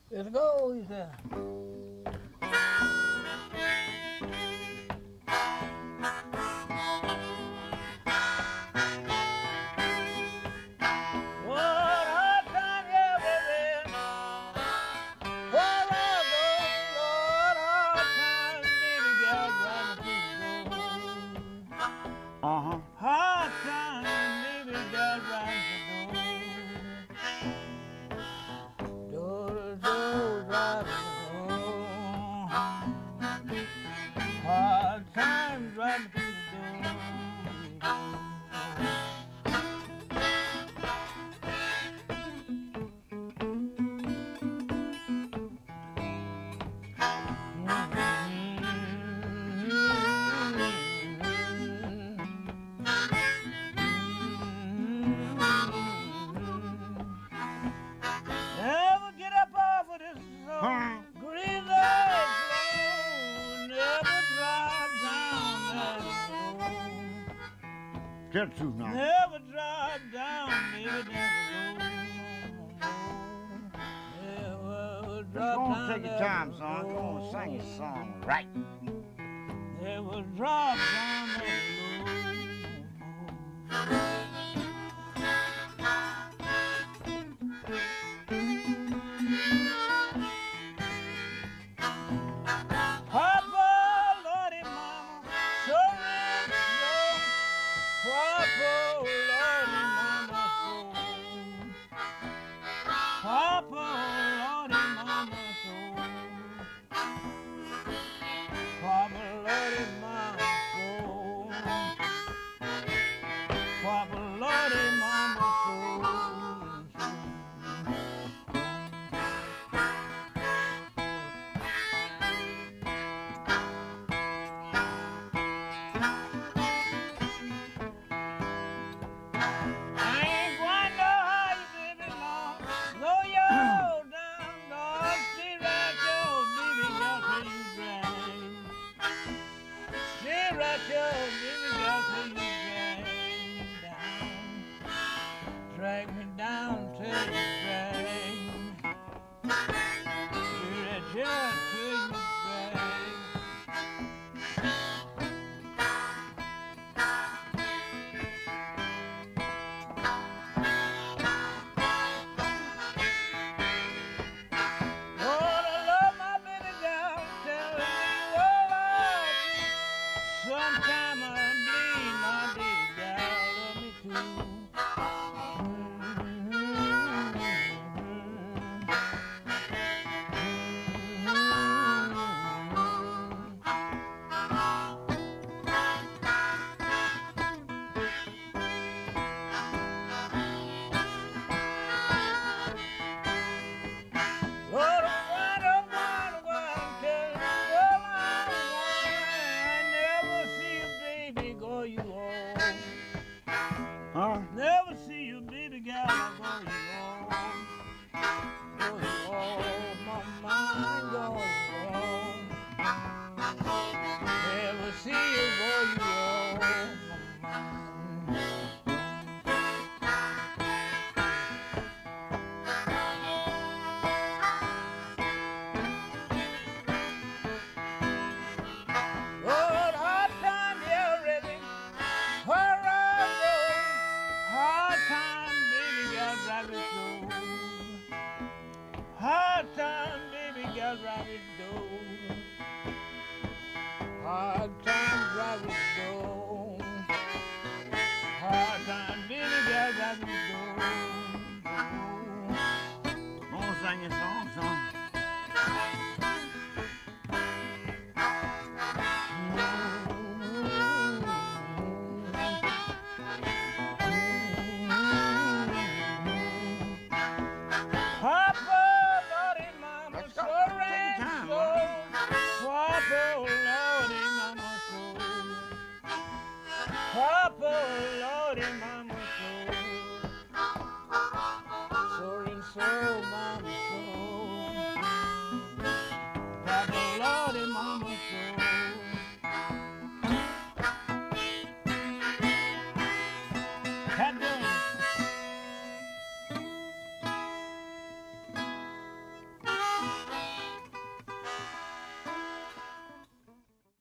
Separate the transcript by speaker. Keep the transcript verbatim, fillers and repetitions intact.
Speaker 1: Let's go, he said.
Speaker 2: Uh-huh.
Speaker 1: Hard time, baby, got right to go. Door, door, right to go. Hard times right to the door. Never get up off of this
Speaker 2: Huh?
Speaker 1: green light road. Never drive down that road.
Speaker 2: Tell the truth now.
Speaker 1: Never drive down, baby, down the road. Never
Speaker 2: Just
Speaker 1: drive
Speaker 2: go on,
Speaker 1: down
Speaker 2: take your
Speaker 1: that
Speaker 2: time, son. Go on,
Speaker 1: road.
Speaker 2: sing your song right.
Speaker 1: Never drive down that road. Papa, Lordy, Mama, so rich, yo. Papa, Lordy, Mama, so. Papa, Lordy, Mama, so. Papa, Lordy, Mama, so. Papa, Lordy, Mama, so. I ain't going to hide, baby, long. Slow you down, dog. Stay right your baby, girl, till you drag. Stay right your baby, girl, till you drag down. Drag me down till you drag. Stay right your till you drag. Lord, I love my baby girl, tell me all I do. Sometime I bleed my baby girl, love me too. Lord, I want, I want, I want, tell me all I want. I never see you, baby, go you home.
Speaker 2: Huh?
Speaker 1: Never see you, baby girl, go you home. Go you home, my mind, go you home. Never see you, go you home, my mind. Lord, hard time, yeah, really. Where I go, hard time, baby, got rabbit go. Hard time, baby, got rabbit go. Hard time, rabbit go. Hard time, baby, got rabbit go.
Speaker 2: Go on, sing your song, son.